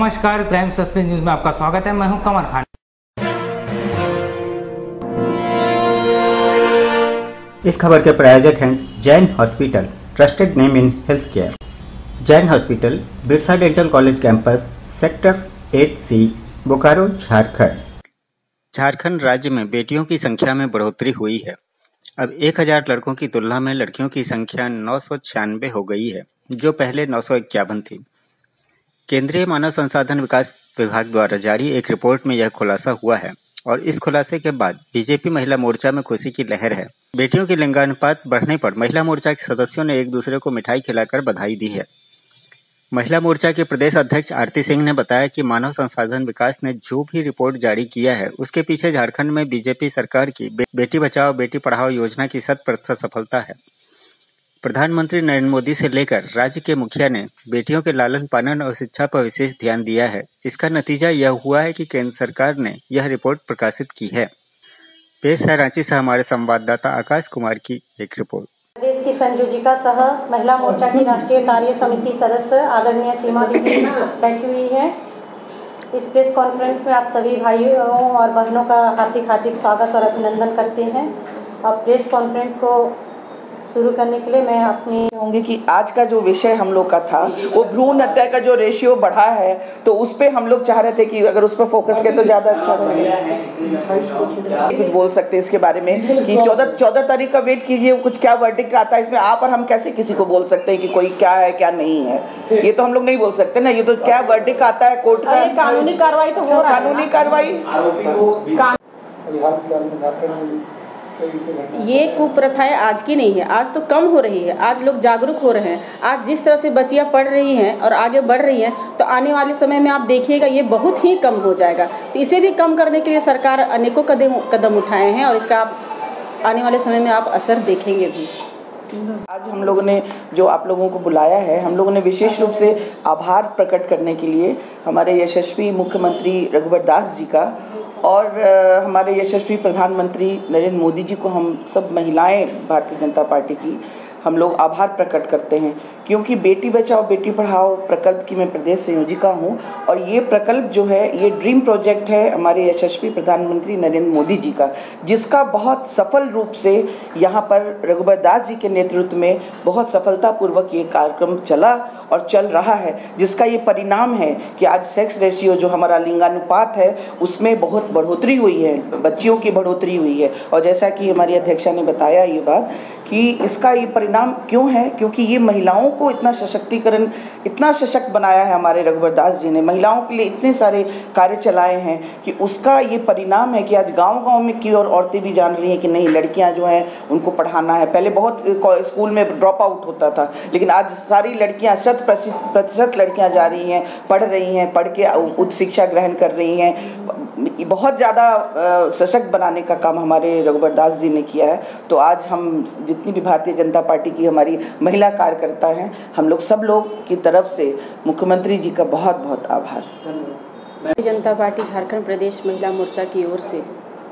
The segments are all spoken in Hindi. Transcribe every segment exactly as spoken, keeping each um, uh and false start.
नमस्कार, क्राइम सस्पेंस न्यूज में आपका स्वागत है। मैं हूं कमर खान। इस खबर के प्रायोजक हैं Jain hospital, trusted name in health care. Jain hospital, Birsa dental college campus, sector eight C, Bokaro, Jharkhand. Jharkhand राज्य में बेटियों की संख्या में बढ़ोतरी हुई है। अब एक हजार लड़कों की तुलना में लड़कियों की संख्या नौ सौ छियानवे हो गई है, जो पहले नौ सौ इक्यावन थी। केंद्रीय मानव संसाधन विकास विभाग द्वारा जारी एक रिपोर्ट में यह खुलासा हुआ है और इस खुलासे के बाद बीजेपी महिला मोर्चा में खुशी की लहर है। बेटियों की लिंगानुपात बढ़ने पर महिला मोर्चा के सदस्यों ने एक दूसरे को मिठाई खिलाकर बधाई दी है। महिला मोर्चा के प्रदेश अध्यक्ष आरती सिंह ने बताया कि मानव संसाधन विकास ने जो भी रिपोर्ट जारी किया है, उसके पीछे झारखंड में बीजेपी सरकार की बेटी बचाओ बेटी पढ़ाओ योजना की शत प्रतिशत सफलता है। प्रधानमंत्री नरेंद्र मोदी से लेकर राज्य के मुखिया ने बेटियों के लालन पालन और शिक्षा पर विशेष ध्यान दिया है। इसका नतीजा यह हुआ है कि केंद्र सरकार ने यह रिपोर्ट प्रकाशित की है। पेश है रांची से हमारे संवाददाता आकाश कुमार की एक रिपोर्ट। प्रदेश की संयोजिका सह महिला मोर्चा की राष्ट्रीय कार्य समिति सदस्य आदरणीय सीमा दीदी बैठी हुई है। इस प्रेस कॉन्फ्रेंस में आप सभी भाइयों और बहनों का हार्दिक हार्दिक स्वागत और अभिनंदन करते हैं। अब प्रेस कॉन्फ्रेंस को शुरू करने के लिए मैं अपनी कहूँगी कि आज का जो विषय हम लोग का था वो भ्रूण हत्या का जो रेशियो बढ़ा है, तो उस पे हम लोग चाह रहे थे कि अगर उस पर फोकस करें तो ज़्यादा अच्छा रहेगा। कुछ बोल सकते हैं इसके बारे में कि चौदह चौदह तारीख का वेट कीजिए, कुछ क्या वर्डिक्ट आता है इसमें। आप और हम कैसे किसी को बोल सकते हैं कि कोई क्या है क्या नहीं है, ये तो हम लोग नहीं बोल सकते ना। ये तो क्या वर्डिक्ट आता है कोर्ट का, कानूनी कार्रवाई तो हो रहा है। कानूनी कार्रवाई ये कुप्रथाएं आज की नहीं है, आज तो कम हो रही है। आज लोग जागरूक हो रहे हैं। आज जिस तरह से बच्चियां पढ़ रही हैं और आगे बढ़ रही हैं, तो आने वाले समय में आप देखिएगा ये बहुत ही कम हो जाएगा। तो इसे भी कम करने के लिए सरकार अनेकों कदम कदम उठाए हैं और इसका आप आने वाले समय में आप असर देखेंगे भी। आज हम लोगों ने जो आप लोगों को बुलाया है, हम लोगों ने विशेष रूप से आभार प्रकट करने के लिए हमारे यशस्वी मुख्यमंत्री रघुवर दास जी का और हमारे यशस्वी प्रधानमंत्री नरेंद्र मोदी जी को, हम सब महिलाएं भारतीय जनता पार्टी की, हम लोग आभार प्रकट करते हैं। क्योंकि बेटी बचाओ बेटी पढ़ाओ प्रकल्प की मैं प्रदेश संयोजिका हूं और ये प्रकल्प जो है ये ड्रीम प्रोजेक्ट है हमारे यशस्वी प्रधानमंत्री नरेंद्र मोदी जी का, जिसका बहुत सफल रूप से यहाँ पर रघुवर दास जी के नेतृत्व में बहुत सफलतापूर्वक ये कार्यक्रम चला और चल रहा है, जिसका ये परिणाम है कि आज सेक्स रेशियो जो हमारा लिंगानुपात है उसमें बहुत बढ़ोतरी हुई है, बच्चियों की बढ़ोतरी हुई है। और जैसा कि हमारी अध्यक्षा ने बताया ये बात कि इसका ये परिणाम क्यों है, क्योंकि ये महिलाओं को इतना सशक्तिकरण, इतना सशक्त बनाया है हमारे रघुवर दास जी ने। महिलाओं के लिए इतने सारे कार्य चलाए हैं कि उसका ये परिणाम है कि आज गांव-गांव में की और औरतें भी जान रही हैं कि नहीं, लड़कियां जो हैं उनको पढ़ाना है। पहले बहुत स्कूल में ड्रॉप आउट होता था, लेकिन आज सारी लड़कियां, शत प्रतिशत लड़कियां जा रही हैं, पढ़ रही हैं, पढ़ के उच्च शिक्षा ग्रहण कर रही हैं। बहुत ज़्यादा सशक्त बनाने का काम हमारे रघुवर दास जी ने किया है। तो आज हम जितनी भी भारतीय जनता पार्टी की हमारी महिला कार्यकर्ता हैं, हम लोग सब लोग की तरफ से मुख्यमंत्री जी का बहुत बहुत आभार। भारतीय जनता पार्टी झारखंड प्रदेश महिला मोर्चा की ओर से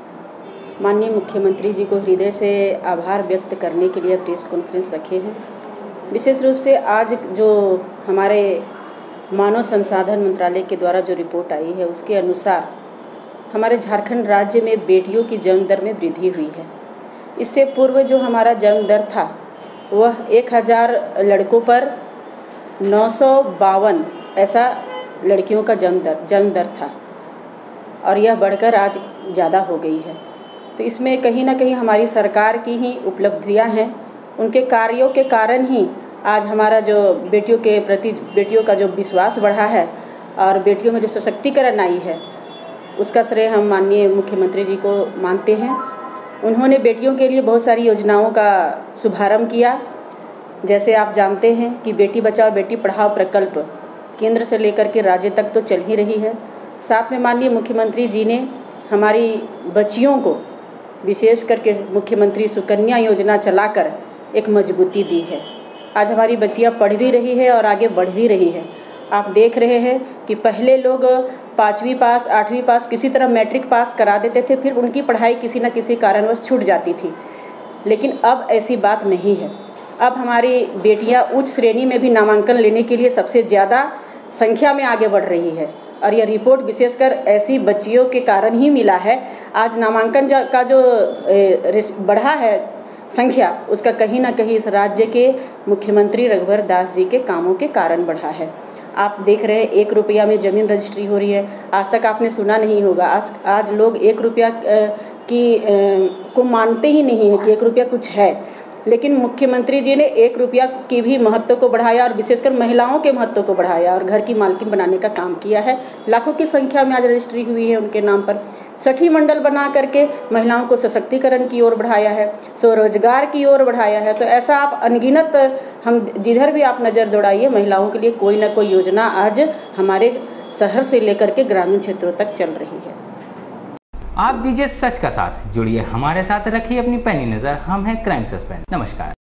माननीय मुख्यमंत्री जी को हृदय से आभार व्यक्त करने के लिए प्रेस कॉन्फ्रेंस रखे हैं। विशेष रूप से आज जो हमारे मानव संसाधन मंत्रालय के द्वारा जो रिपोर्ट आई है, उसके अनुसार हमारे झारखंड राज्य में बेटियों की जन्म दर में वृद्धि हुई है। इससे पूर्व जो हमारा जन्म दर था वह एक हज़ार लड़कों पर नौ सौ बावन ऐसा लड़कियों का जन्म दर जन्म दर था और यह बढ़कर आज ज़्यादा हो गई है। तो इसमें कहीं ना कहीं हमारी सरकार की ही उपलब्धियां हैं, उनके कार्यों के कारण ही आज हमारा जो बेटियों के प्रति बेटियों का जो विश्वास बढ़ा है और बेटियों में जो सशक्तिकरण आई है, उसका श्रेय हम माननीय मुख्यमंत्री जी को मानते हैं। उन्होंने बेटियों के लिए बहुत सारी योजनाओं का शुभारंभ किया। जैसे आप जानते हैं कि बेटी बचाओ बेटी पढ़ाओ प्रकल्प केंद्र से लेकर के राज्य तक तो चल ही रही है। साथ में माननीय मुख्यमंत्री जी ने हमारी बच्चियों को विशेष करके मुख्यमंत्री सुकन्या योजना चलाकर एक मजबूती दी है। आज हमारी बच्चियां पढ़ भी रही है और आगे बढ़ भी रही है। आप देख रहे हैं कि पहले लोग पाँचवीं पास, आठवीं पास, किसी तरह मैट्रिक पास करा देते थे, फिर उनकी पढ़ाई किसी न किसी कारणवश छूट जाती थी। लेकिन अब ऐसी बात नहीं है। अब हमारी बेटियां उच्च श्रेणी में भी नामांकन लेने के लिए सबसे ज़्यादा संख्या में आगे बढ़ रही है। और यह रिपोर्ट विशेषकर ऐसी बच्चियों के कारण ही मिला है। आज नामांकन का जो बढ़ा है संख्या, उसका कहीं ना कहीं इस राज्य के मुख्यमंत्री रघुवर दास जी के कामों के कारण बढ़ा है। आप देख रहे हैं एक रुपया में ज़मीन रजिस्ट्री हो रही है। आज तक आपने सुना नहीं होगा, आज आज लोग एक रुपया की को मानते ही नहीं है कि एक रुपया कुछ है। लेकिन मुख्यमंत्री जी ने एक रुपया की भी महत्व को बढ़ाया और विशेषकर महिलाओं के महत्व को बढ़ाया और घर की मालकिन बनाने का काम किया है। लाखों की संख्या में आज रजिस्ट्री हुई है उनके नाम पर। सखी मंडल बना करके महिलाओं को सशक्तिकरण की ओर बढ़ाया है, स्वरोजगार की ओर बढ़ाया है। तो ऐसा आप अनगिनत, हम जिधर भी आप नज़र दौड़ाइए, महिलाओं के लिए कोई ना कोई योजना आज हमारे शहर से लेकर के ग्रामीण क्षेत्रों तक चल रही है। आप दीजिए सच का साथ, जुड़िए हमारे साथ, रखिए अपनी पैनी नजर। हम हैं क्राइम सस्पेंस। नमस्कार।